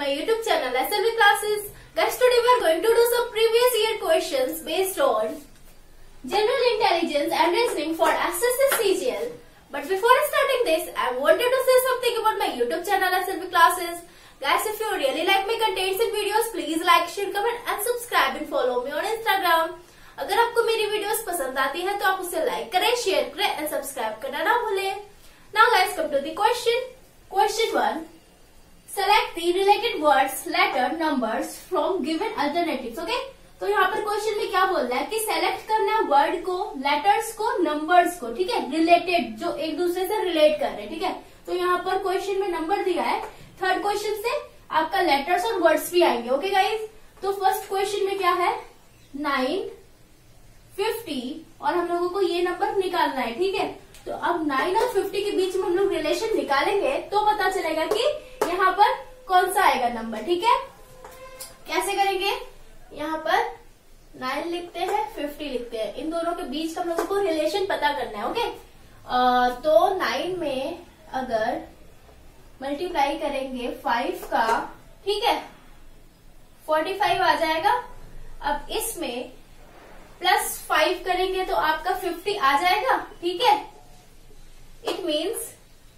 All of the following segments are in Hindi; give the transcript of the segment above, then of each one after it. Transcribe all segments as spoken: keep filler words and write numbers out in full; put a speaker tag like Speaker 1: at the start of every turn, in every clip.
Speaker 1: my YouTube channel S L V Classes. Guys, today we are going to do some previous year questions based on General Intelligence and Reasoning for S S C C G L. But before starting this, I wanted to say something about my YouTube channel S L V Classes. Guys, if you really like my contents and videos, please like, share, comment and subscribe and follow me on Instagram. अगर आपको मेरी वीडियोस पसंद आती है तो आप उसे लाइक करें, शेयर करें एंड सब्सक्राइब करना ना भूलें. Now guys, come to the question. Question one. Select the related words, letter, numbers from given alternatives. Okay? तो यहाँ पर क्वेश्चन में क्या बोल रहा है कि सेलेक्ट करना है वर्ड को, लेटर्स को, नंबर्स को. ठीक है, रिलेटेड, जो एक दूसरे से रिलेट कर रहे हैं. ठीक है, तो यहाँ पर क्वेश्चन में नंबर दिया है. थर्ड क्वेश्चन से आपका लेटर्स और वर्ड्स भी आएंगे. ओके गाइज, तो फर्स्ट क्वेश्चन में क्या है, नाइन, फिफ्टी और हम लोगों को ये नंबर निकालना है. ठीक है, तो अब नाइन और फिफ्टी के बीच में हम लोग रिलेशन निकालेंगे तो पता चलेगा कि यहाँ पर कौन सा आएगा नंबर. ठीक है, कैसे करेंगे, यहाँ पर नाइन लिखते हैं, फिफ्टी लिखते हैं, इन दोनों के बीच हम लोगों को रिलेशन पता करना है. ओके, आ, तो नाइन में अगर मल्टीप्लाई करेंगे फाइव का, ठीक है, फोर्टी फाइव आ जाएगा. अब इसमें प्लस फाइव करेंगे तो आपका फिफ्टी आ जाएगा. ठीक है, इट मीन्स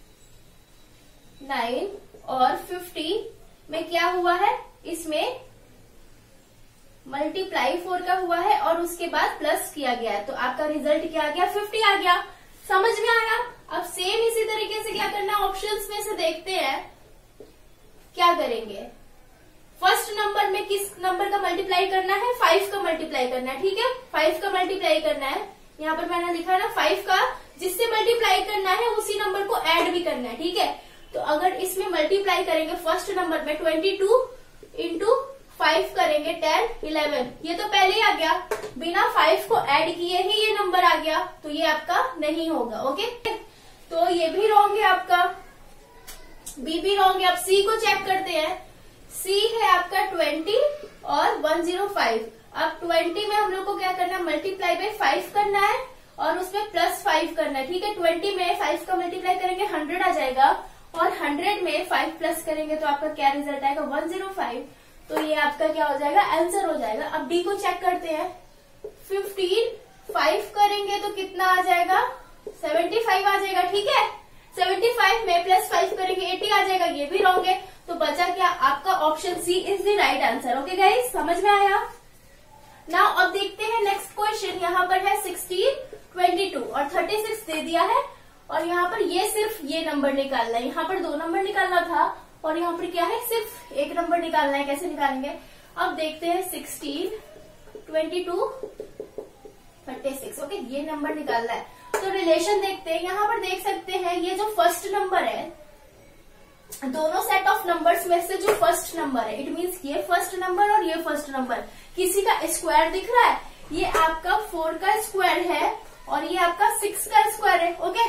Speaker 1: नाइन और फिफ्टी में क्या हुआ है, इसमें मल्टीप्लाई फोर का हुआ है और उसके बाद प्लस किया गया है, तो आपका रिजल्ट क्या आ गया, फिफ्टी आ गया. समझ में आया. अब सेम इसी तरीके से क्या करना है, ऑप्शंस में से देखते हैं क्या करेंगे. फर्स्ट नंबर में किस नंबर का मल्टीप्लाई करना है, फाइव का मल्टीप्लाई करना है. ठीक है, फाइव का मल्टीप्लाई करना है. यहाँ पर मैंने लिखा है ना, फाइव का जिससे मल्टीप्लाई करना है उसी नंबर को ऐड भी करना है. ठीक है, तो अगर इसमें मल्टीप्लाई करेंगे फर्स्ट नंबर में ट्वेंटी टू इंटू फाइव करेंगे टेन, इलेवन, ये तो पहले ही आ गया. बिना फाइव को ऐड किए ही ये नंबर आ गया, तो ये आपका नहीं होगा. ओके, तो ये भी रॉन्ग है आपका, बी भी रॉन्ग है. अब सी को चेक करते हैं. सी है आपका ट्वेंटी और वन जीरो फाइव. अब ट्वेंटी में हम लोग को क्या करना है, मल्टीप्लाई बाय फाइव करना है और उसमें प्लस फाइव करना है. ठीक है, ट्वेंटी में फाइव का मल्टीप्लाई करेंगे हंड्रेड आ जाएगा और हंड्रेड में फाइव प्लस करेंगे तो आपका क्या रिजल्ट आएगा, वन जीरो फाइव. तो ये आपका क्या हो जाएगा, आंसर हो जाएगा. अब डी को चेक करते हैं. फिफ्टीन फाइव करेंगे तो कितना आ जाएगा, सेवेंटी फाइव आ जाएगा. ठीक है, सेवेंटी फाइव में प्लस फाइव करेंगे एटी आ जाएगा. ये भी रॉन्ग है, तो बचा क्या, आपका option C is the right answer. Okay guys, समझ में आया. नाउ अब देखते हैं नेक्स्ट क्वेश्चन. यहाँ पर है सिक्सटीन, ट्वेंटी टू और थर्टी सिक्स दे दिया है और यहाँ पर ये सिर्फ ये नंबर निकालना है. यहाँ पर दो नंबर निकालना था और यहाँ पर क्या है, सिर्फ एक नंबर निकालना है. कैसे निकालेंगे, अब देखते हैं. Sixteen, twenty two, thirty six. Okay, ये नंबर निकालना है. तो रिलेशन देखते हैं. यहाँ पर देख सकते हैं ये जो फर्स्ट नंबर है, दोनों सेट ऑफ नंबर्स में से जो फर्स्ट नंबर है, इट मीन्स ये फर्स्ट नंबर और ये फर्स्ट नंबर, किसी का स्क्वायर दिख रहा है. ये आपका फोर का स्क्वायर है और ये आपका सिक्स का स्क्वायर है. ओके,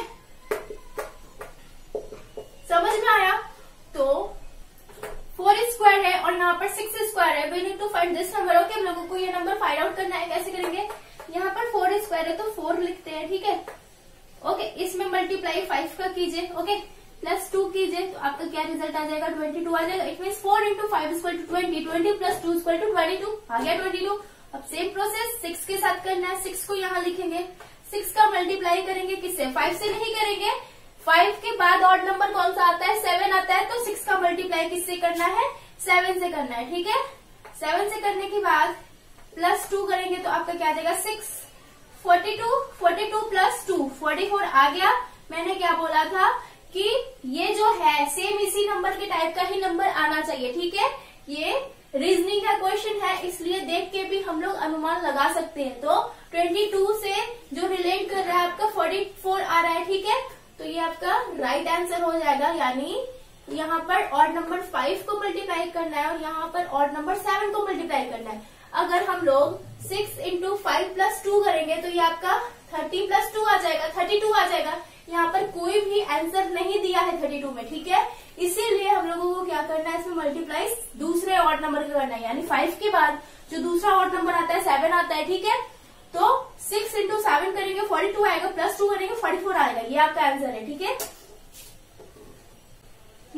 Speaker 1: समझ में आया. तो फोर स्क्वायर है और यहाँ पर सिक्स स्क्वायर है. We need to find this number. Okay, हम लोगों को ये नंबर फाइंड आउट करना है. कैसे करेंगे, यहाँ पर फोर स्क्वायर है तो फोर लिखते हैं. ठीक है, ओके, इसमें मल्टीप्लाई फाइव का कीजिए. ओके, प्लस टू कीजिए तो आपका क्या रिजल्ट आ जाएगा, ट्वेंटी टू आ जाएगा. It mean four into five equal to twenty, twenty plus two equal to twenty two आ गया ट्वेंटी टू. अब सेम प्रोसेस सिक्स के साथ करना है. सिक्स को यहाँ लिखेंगे. सिक्स का मल्टीप्लाई करेंगे किससे, फाइव से नहीं करेंगे. फाइव के बाद ऑड नंबर कौन सा आता है, सेवन आता है. तो सिक्स का मल्टीप्लाई किससे करना है, सेवन से करना है. ठीक है, सेवन से करने के बाद प्लस टू करेंगे तो आपका क्या आ जाएगा, six. Forty two, forty two plus two, forty four आ गया. मैंने क्या बोला था कि ये जो है सेम इसी नंबर के टाइप का ही नंबर आना चाहिए. ठीक है, ये रीजनिंग का क्वेश्चन है, इसलिए देख के भी हम लोग अनुमान लगा सकते हैं. तो ट्वेंटी टू से जो रिलेट कर रहा है आपका फोर्टी फोर आ रहा है. ठीक है, तो ये आपका राइट आंसर हो जाएगा. यानी यहाँ पर ऑड नंबर फाइव को मल्टीप्लाई करना है और यहाँ पर ऑड नंबर सेवन को मल्टीप्लाई करना है. अगर हम लोग six into five plus two करेंगे तो ये आपका थर्टी प्लस टू आ जाएगा, थर्टी टू आ जाएगा. यहाँ पर कोई भी आंसर नहीं दिया है थर्टी टू में. ठीक है, इसीलिए हम लोगों को क्या करना है, इसमें मल्टीप्लाई दूसरे ऑड नंबर का करना है. यानी फाइव के बाद जो दूसरा ऑड नंबर आता है सेवन आता है. ठीक है, तो सिक्स इंटू सेवन करेंगे फोर्टी टू आएगा, प्लस टू करेंगे फोर्टी फोर आएगा. ये आपका आंसर है. ठीक है,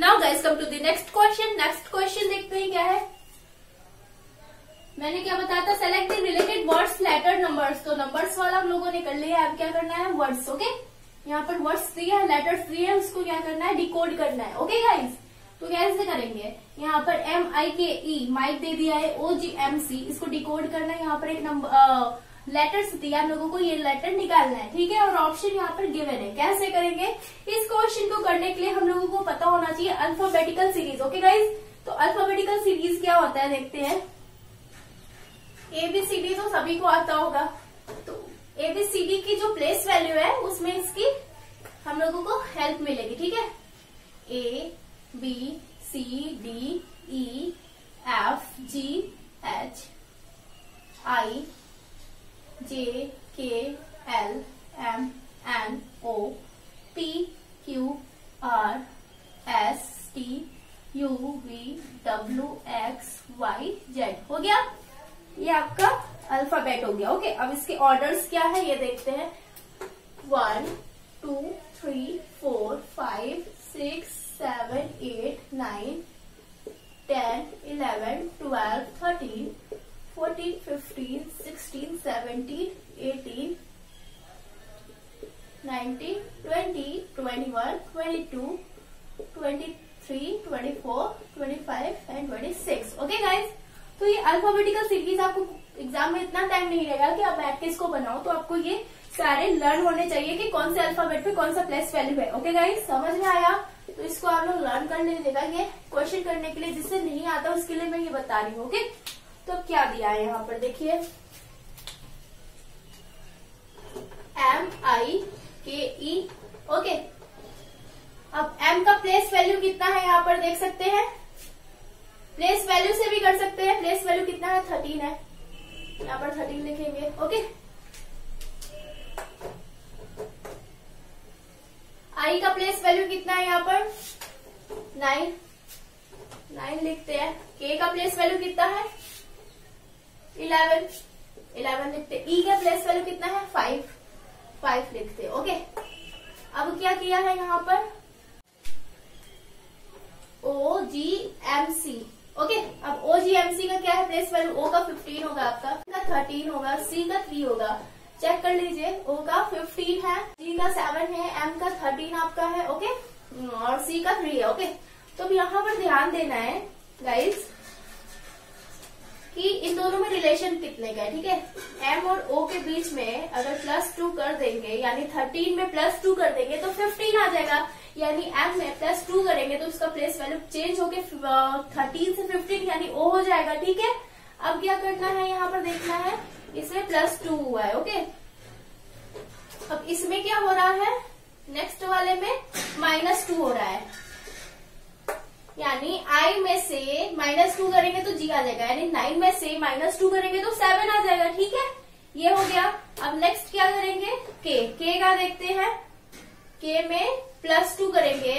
Speaker 1: now guys come to the next question. Next question देखते हैं क्या है। मैंने क्या बताया था, select the related words letter numbers. तो नंबर्स वाला हम लोगों ने कर लिया है, अब क्या करना है वर्ड्स। ओके, यहाँ पर वर्ड्स दिए हैं, लेटर्स दिए हैं, उसको क्या करना है डिकोड करना है। ओके गाइस, तो कैसे करेंगे, यहाँ पर M I K E mic दे दिया है, ओ जी एम सी, इसको डिकोड करना है। यहाँ पर एक नंबर लेटर्स दिया हम लोगों को, ये लेटर निकालना है, ठीक है। और ऑप्शन यहाँ पर गिवन है, कैसे करेंगे। इस क्वेश्चन को करने के लिए हम लोगों को पता होना चाहिए अल्फाबेटिकल सीरीज। ओके गाइज, तो अल्फाबेटिकल सीरीज क्या होता है देखते हैं। एबीसीडी तो सभी को आता होगा, तो एबीसीडी की जो प्लेस वैल्यू है उसमें इसकी हम लोगों को हेल्प मिलेगी, ठीक है। A B C D E F G H I J K L M N O P Q R S T U V W X Y Z. हो गया, ये आपका अल्फाबेट हो गया। ओके, अब इसके ऑर्डर्स क्या है ये देखते हैं। One two three four five six seven eight nine ten eleven twelve thirteen fourteen fifteen sixteen seventeen eighteen nineteen twenty twenty one twenty two twenty three twenty four twenty five and twenty six. Okay guys, तो ये अल्फाबेटिकल सीरीज आपको एग्जाम में इतना टाइम नहीं रहेगा कि आप बैठ के इसको बनाओ, तो आपको ये सारे लर्न होने चाहिए कि कौन से अल्फाबेट पे कौन सा प्लेस वैल्यू है। ओके गाइज, समझ में आया, तो इसको आप लोग लर्न कर लीजिएगा। ये क्वेश्चन करने के लिए जिससे नहीं आता उसके लिए मैं ये बता रही हूँ। ओके, तो क्या दिया है यहाँ पर देखिए, M I K E. Okay, अब एम का प्लेस वैल्यू कितना है यहाँ पर देख सकते हैं, प्लेस वैल्यू से भी कर सकते हैं। प्लेस वैल्यू कितना है, थर्टीन है, यहाँ पर थर्टीन लिखेंगे। ओके, आई का प्लेस वैल्यू कितना है यहाँ पर, नाइन, नाइन लिखते हैं। के का प्लेस वैल्यू कितना है, इलेवन, इलेवन लिखते हैं। ई का प्लेस वैल्यू कितना है, फाइव, फाइव लिखते हैं। ओके, अब क्या किया है यहाँ पर, ओ जी एम सी। ओके, अब ओ जी एम सी का क्या है प्लेस वैल्यू, ओ का फिफ्टीन होगा, आपका थर्टीन होगा, सी का थ्री होगा, चेक कर लीजिए। ओ का फिफ्टीन है, जी का सेवन है, एम का थर्टीन आपका है। ओके, और सी का थ्री है। ओके, तो अब यहाँ पर ध्यान देना है गाइज कि इन दोनों में रिलेशन कितने का है, ठीक है। एम और ओ के बीच में अगर प्लस टू कर देंगे, यानी थर्टीन में प्लस टू कर देंगे तो फिफ्टीन आ जाएगा, यानी एम में प्लस टू करेंगे तो उसका प्लेस वैल्यू चेंज होके थर्टीन से फिफ्टीन यानी ओ हो जाएगा, ठीक है। अब क्या करना है यहाँ पर देखना है, इसमें प्लस टू हुआ है। ओके, अब इसमें क्या हो रहा है, नेक्स्ट वाले में माइनस टू हो रहा है, यानी आई में से माइनस टू करेंगे तो जी आ जाएगा, यानी नाइन में से माइनस टू करेंगे तो सेवन आ जाएगा, ठीक है। ये हो गया। अब नेक्स्ट क्या करेंगे, के के का देखते हैं। के में प्लस टू करेंगे,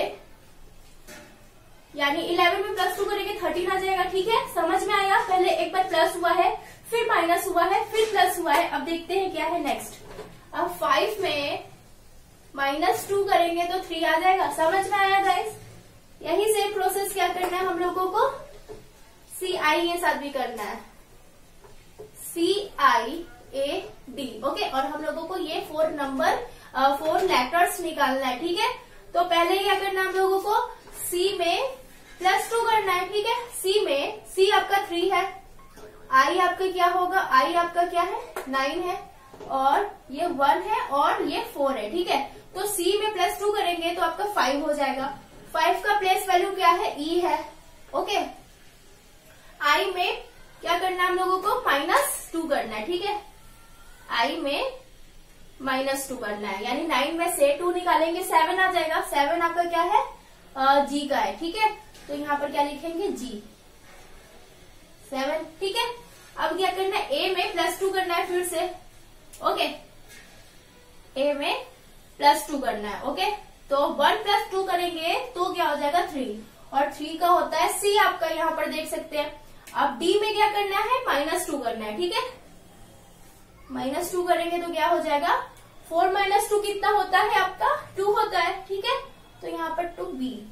Speaker 1: यानी इलेवन में प्लस टू करेंगे थर्टीन आ जाएगा, ठीक है। समझ में आया, पहले एक बार प्लस हुआ है, फिर माइनस हुआ है, फिर प्लस हुआ है। अब देखते हैं क्या है नेक्स्ट। अब फाइव में माइनस टू करेंगे तो थ्री आ जाएगा, समझ में आया गाइस। यही सेम प्रोसेस क्या करना है हम लोगों को, सी आई ए साथ भी करना है, सी आई ए डी। ओके, और हम लोगों को ये फोर नंबर फोर लेटर्स निकालना है, ठीक है। तो पहले क्या करना है हम लोगों को, सी में प्लस टू करना है, ठीक है। सी में सी आपका थ्री है, आई आपका क्या होगा, आई आपका क्या है, नाइन है, और ये वन है और ये फोर है, ठीक है। तो सी में प्लस टू करेंगे तो आपका फाइव हो जाएगा। फाइव का प्लेस वैल्यू क्या है, ई है। ओके, आई में क्या करना है हम लोगों को, माइनस टू करना है, ठीक है। आई में माइनस टू करना है, यानी नाइन में से टू निकालेंगे सेवन आ जाएगा। सेवन आपका क्या है, जी का है, ठीक है। तो यहाँ पर क्या लिखेंगे, जी सेवन, ठीक है। अब क्या करना है, ए में प्लस टू करना है फिर से। ओके, ए में प्लस टू करना है। ओके, तो वन प्लस टू करेंगे तो क्या हो जाएगा, थ्री, और थ्री का होता है सी आपका, यहाँ पर देख सकते हैं। अब डी में क्या करना है, माइनस टू करना है, ठीक है। माइनस टू करेंगे तो क्या हो जाएगा, फोर माइनस टू कितना होता है आपका, टू होता है, ठीक है। तो यहाँ पर टू बी।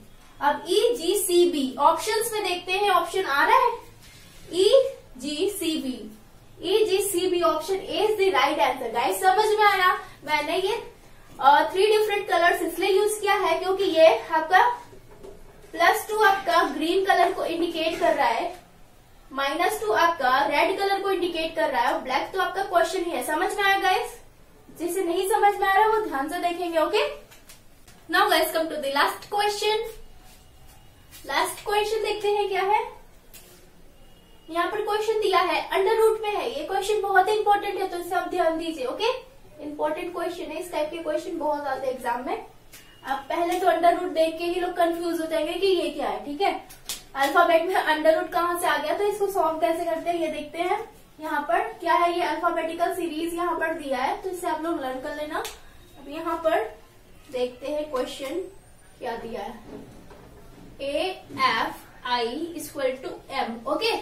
Speaker 1: अब ई जी सी बी ऑप्शंस में देखते हैं, ऑप्शन आ रहा है E G C B. E G C B option A is the right answer. Guys समझ में आया? मैंने ये थ्री डिफरेंट कलर्स इसलिए यूज किया है क्योंकि ये आपका प्लस टू आपका ग्रीन कलर को इंडिकेट कर रहा है, माइनस टू आपका रेड कलर को इंडिकेट कर रहा है, और ब्लैक तो आपका क्वेश्चन ही है। समझ में आया गाइस? जिसे नहीं समझ में आ रहा है वो ध्यान से देखेंगे। Okay, now guys come to the last question. Last question देखते हैं क्या है। यहाँ पर क्वेश्चन दिया है, अंडर रूट में है। ये क्वेश्चन बहुत ही इंपॉर्टेंट है, तो इसे आप ध्यान दीजिए। ओके, इंपॉर्टेंट क्वेश्चन है, इस टाइप के क्वेश्चन बहुत आते हैं एग्जाम में। अब पहले तो अंडर रूट देख के ही लोग कंफ्यूज हो जाएंगे कि ये क्या है। ठीक है, अल्फाबेट में अंडर रूट कहाँ से आ गया, तो इसको सॉल्व कैसे करते हैं ये देखते हैं। यहाँ पर क्या है, ये अल्फाबेटिकल सीरीज यहाँ पर दिया है, तो इसे आप लोग लर्न कर लेना। अब यहाँ पर देखते हैं क्वेश्चन क्या दिया है। A F I equal to M. Okay,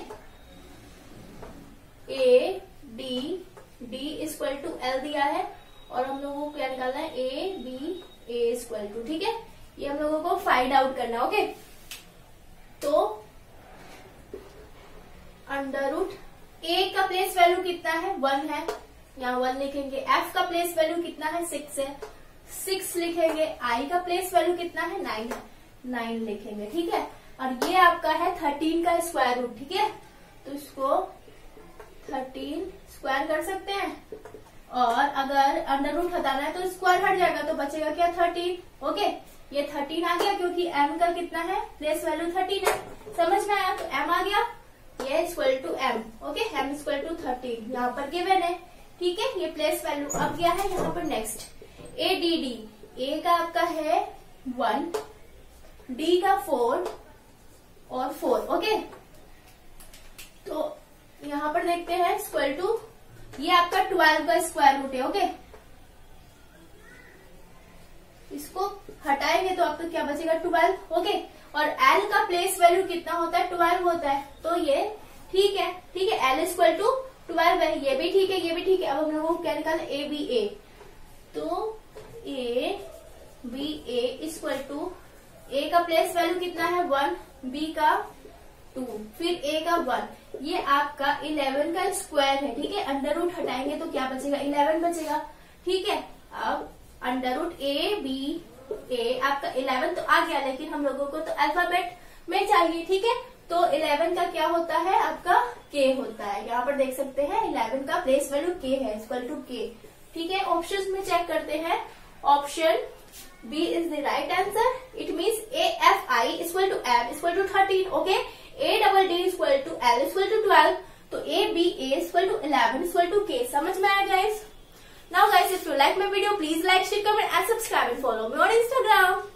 Speaker 1: A D D equal to L दिया है, और हम लोगों को क्या निकालना है, A B A equal to. ठीक है, ये हम लोगों को फाइंड आउट करना है। ओके, तो अंडर रूट ए का प्लेस वैल्यू कितना है, वन है, यहाँ वन लिखेंगे। एफ का प्लेस वैल्यू कितना है, सिक्स है, सिक्स लिखेंगे। आई का प्लेस वैल्यू कितना है, नाइन है, नाइन लिखेंगे। ठीक है, और ये आपका है थर्टीन का स्क्वायर रूट। ठीक है, तो इसको थर्टीन स्क्वायर कर सकते हैं, और अगर अंडर रूट हटाना है तो स्क्वायर हट जाएगा, तो बचेगा क्या, थर्टीन। ओके, ये थर्टीन आ गया क्योंकि एम का कितना है, प्लेस वैल्यू थर्टीन है। समझ में आया? तो एम आ गया, ये equal to M. Okay, M equal to thirteen यहाँ पर गिवन है। ठीक है, ये प्लेस वैल्यू अब गया है यहाँ पर। Next A D D, A का आपका है वन, डी का फोर और फोर। ओके, तो यहाँ पर देखते हैं इक्वल टू, ये आपका ट्वेल्व का स्क्वायर रूट है। ओके, इसको हटाएंगे तो आपको क्या बचेगा, ट्वेल्व। ओके, और एल का प्लेस वैल्यू कितना होता है, ट्वेल्व होता है, तो ये ठीक है। ठीक है, एल इक्वल टू ट्वेल्व है, ये भी ठीक है, ये भी ठीक है। अब हम लोगों को क्या निकालना, ए बी ए, तो A B A equal to, A का प्लेस वैल्यू कितना है, वन, बी का टू, फिर ए का वन, ये आपका इलेवन का स्क्वायर है। ठीक है, अंडर रूट हटाएंगे तो क्या बचेगा, इलेवन बचेगा। ठीक है, अब under root A B A आपका इलेवन तो आ गया, लेकिन हम लोगों को तो अल्फाबेट में चाहिए। ठीक है, तो इलेवन का क्या होता है, आपका के होता है। यहाँ पर देख सकते हैं इलेवन का प्लेस वैल्यू के है, इक्वल टू के। ठीक है, ऑप्शंस में चेक करते हैं। Option B is the right answer. It means A F I equal to M equal to thirteen. Okay, A double D equal to L equal to twelve, तो A B A equal to eleven equal to K. समझ में आया guys? Now guys, if you like my video, please like, share, comment and subscribe and follow me on Instagram.